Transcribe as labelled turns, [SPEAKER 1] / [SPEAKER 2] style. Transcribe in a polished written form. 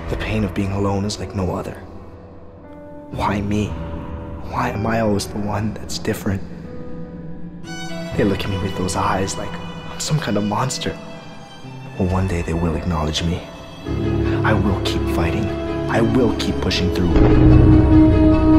[SPEAKER 1] The pain of being alone is like no other. Why me? Why am I always the one that's different? They look at me with those eyes like I'm some kind of monster. Well, one day they will acknowledge me. I will keep fighting. I will keep pushing through.